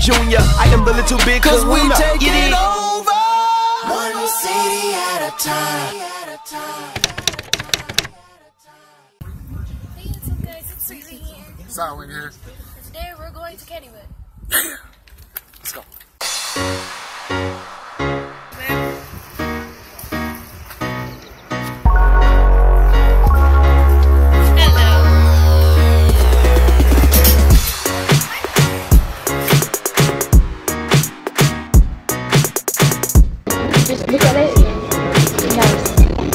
Junior. I am the little big cause we take it over. One city at a time. Hey, what's up guys, it's Riley here. Silent here. Today we're going to KennyWood. Let's go. Just look at it. Nice.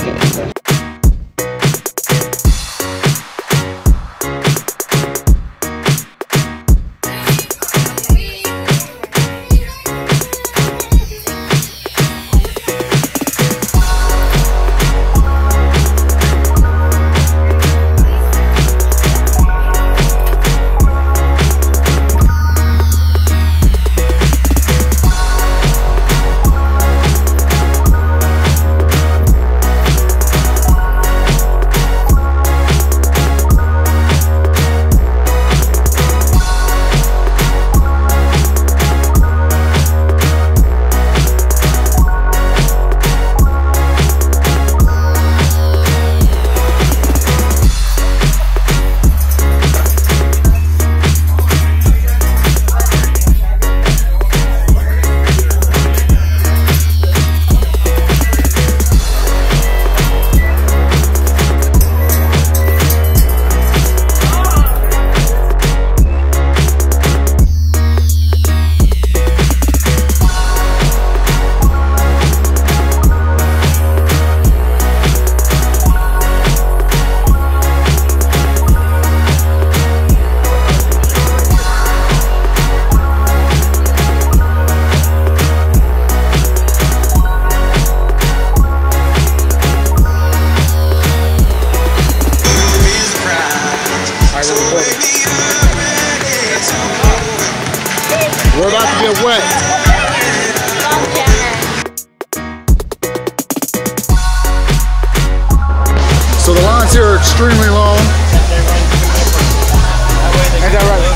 We're about to get wet. So the lines here are extremely long. Ain't that right?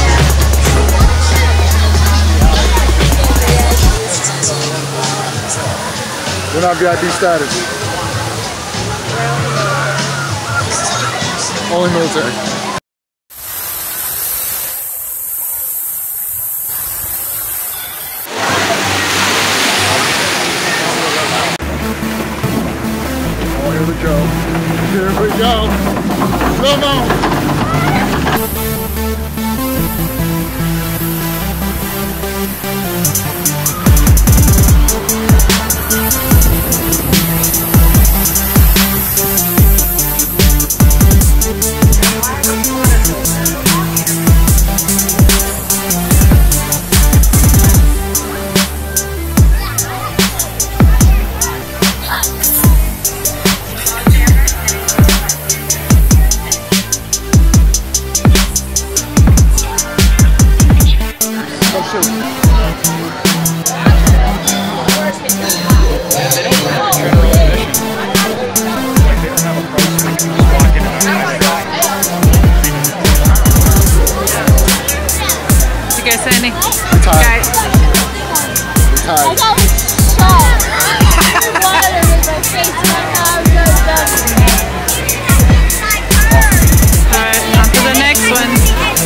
We're not VIP status. Only military. Here we go. Here we go. Come on. Sandy. We're tired. We're tired. I got shot. Water in my face right now. I'm so done. Alright, on to the next one.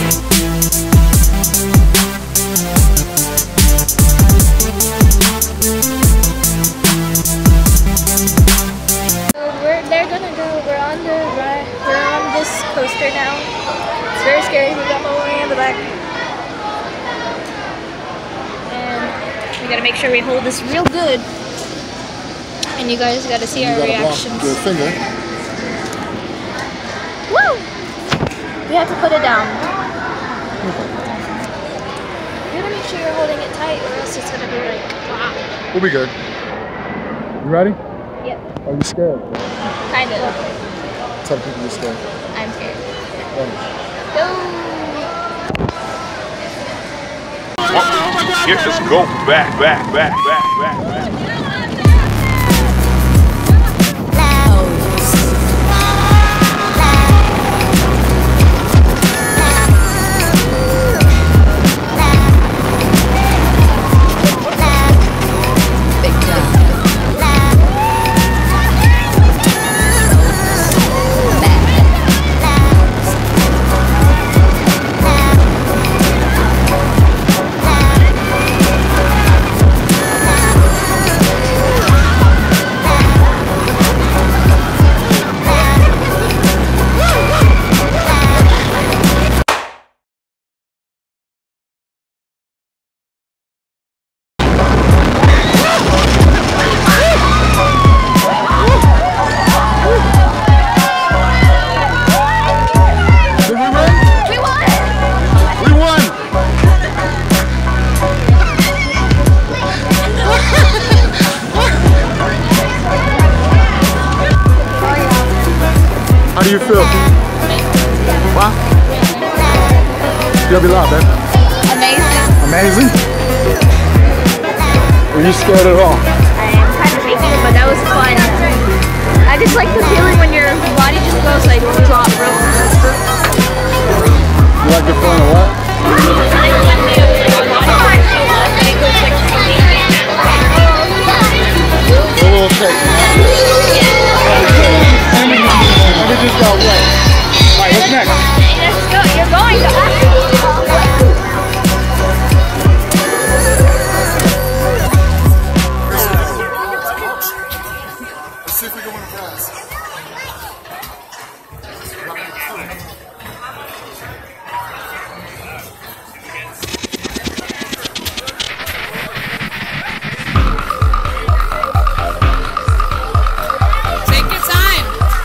We're on this coaster now. It's very scary. We got all the way in the back. And we gotta make sure we hold this real good. And you guys gotta see our reactions. Your finger. Woo! You have to put it down. You gotta make sure you're holding it tight or else it's gonna be like, wow. We'll be good. You ready? Yep. Are you scared? Kind of. Tell people you're scared. I'm scared. Go. Yeah, just go back. do you feel? What? You gotta be loud, babe. Amazing. Amazing? Were you scared at all? I am kind of shaking, but that was fun. I just like the feeling when your body just goes like drop real fast. You like the feeling of what? A little shaky. We just got wet. Alright, what's next? You're going to Let's see if we can win a prize. Take your time.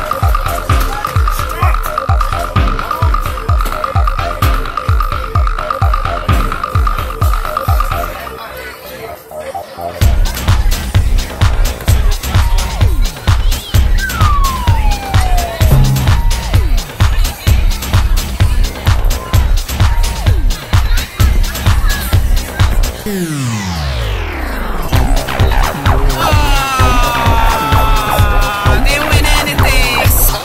Didn't win anything.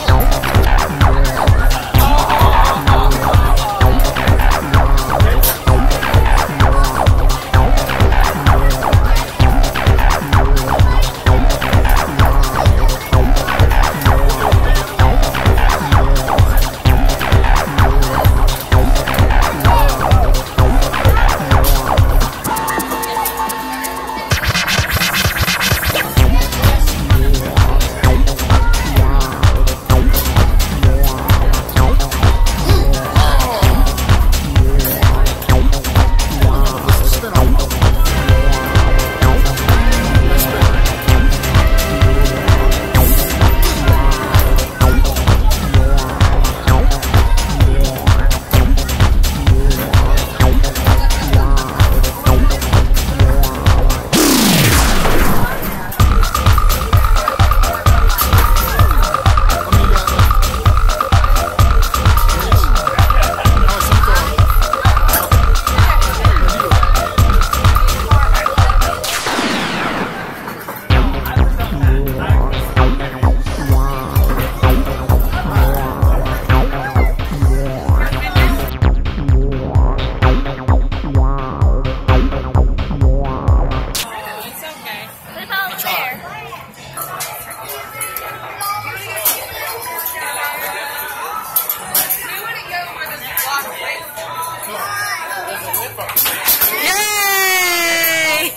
Yay!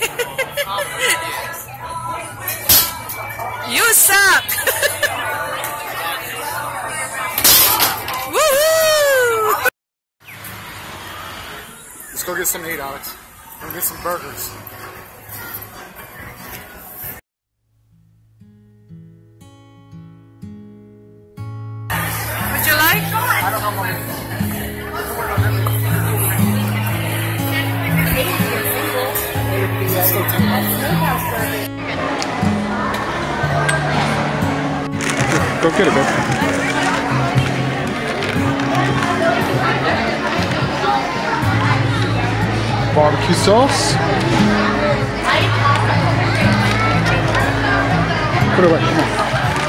You suck! Woohoo! Let's go get something to eat, Alex. Go get some burgers. Would you like? I don't know what Go get it, babe. Barbecue sauce. Put it away, come on.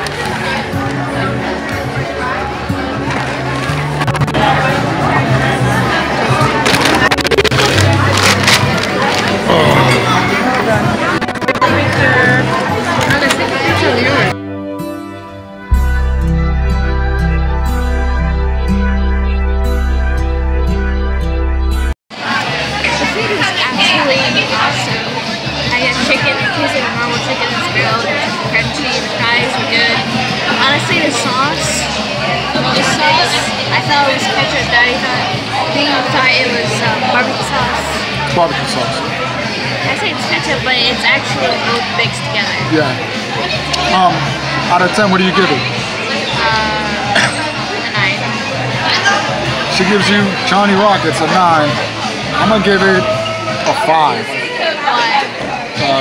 Barbecue sauce. I say it's ketchup, but it's actually both mixed together. Yeah. Out of 10, what do you give it? A 9. She gives you Johnny Rockets a 9. I'm gonna give it a 5. Why?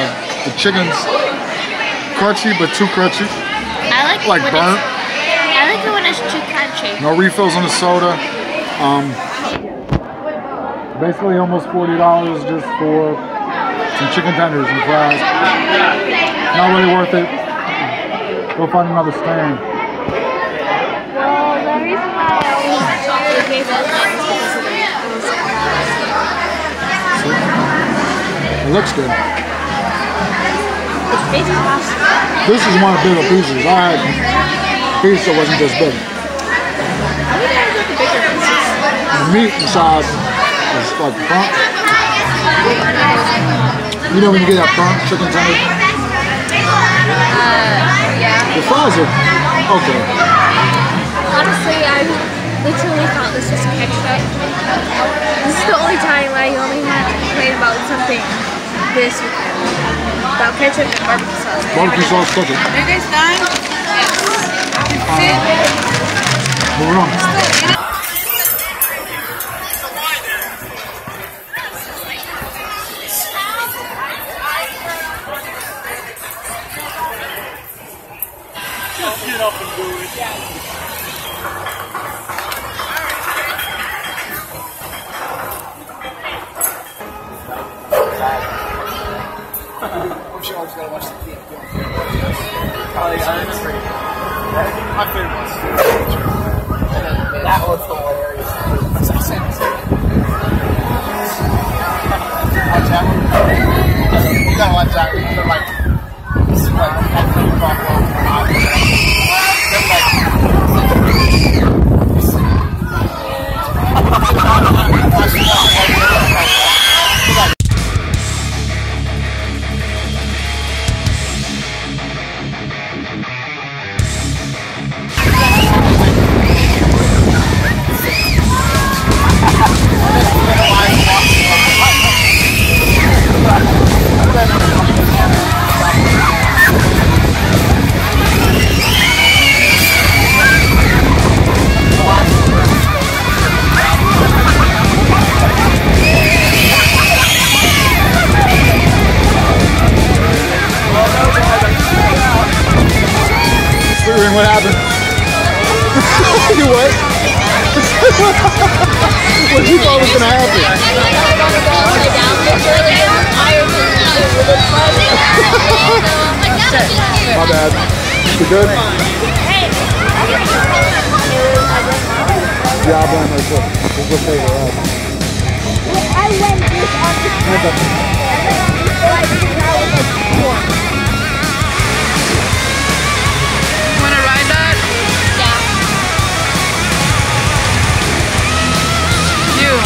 The chicken's crunchy, but too crunchy. I like burnt. I like it when it's chicken shake. No refills on the soda. Basically almost $40 just for some chicken tenders and fries. Not really worth it. Go find another stand. Well, the reason why I always gave those names is because of It looks good. it's basically pasta. This is one of the bigger pieces. I had a piece that wasn't this big. I think I got the bigger pieces. The meat inside is like front. You know when you get that front chicken tender? Yeah. The fries are okay. Honestly, I literally thought this was ketchup. This is the only time I only had to complain about something this weekend. About ketchup and barbecue sauce. Barbecue sauce cooking. Are you guys done? Yes. Moving on. Just get up and do it. I'm sure I was going to watch the game. My favorite was that was hilarious. Watch that one. You gotta watch that one. They're like, What happened? You what? What you thought was gonna happen? My bad. You good? Yeah, I'll blame myself. We'll go take her out. I went this on the Wanna ride that? Yeah. You.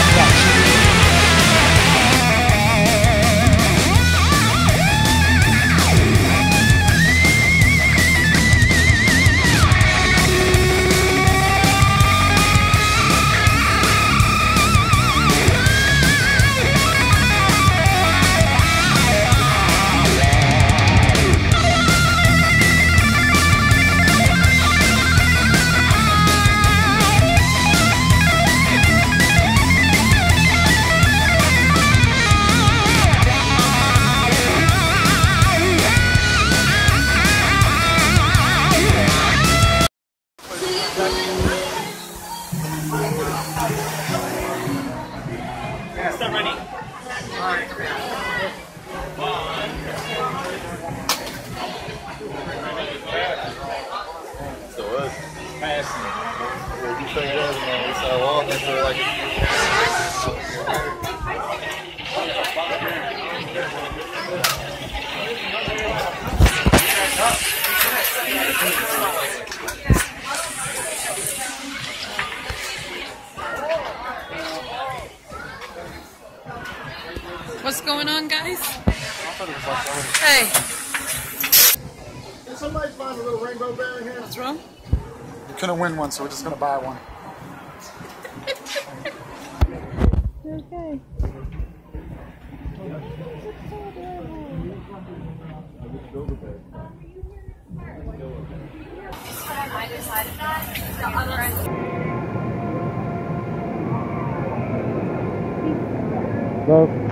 What's going on, guys? Hey. Did somebody find a little rainbow bear in here? What's wrong? We couldn't win one, so we're just gonna buy one. Okay. Love.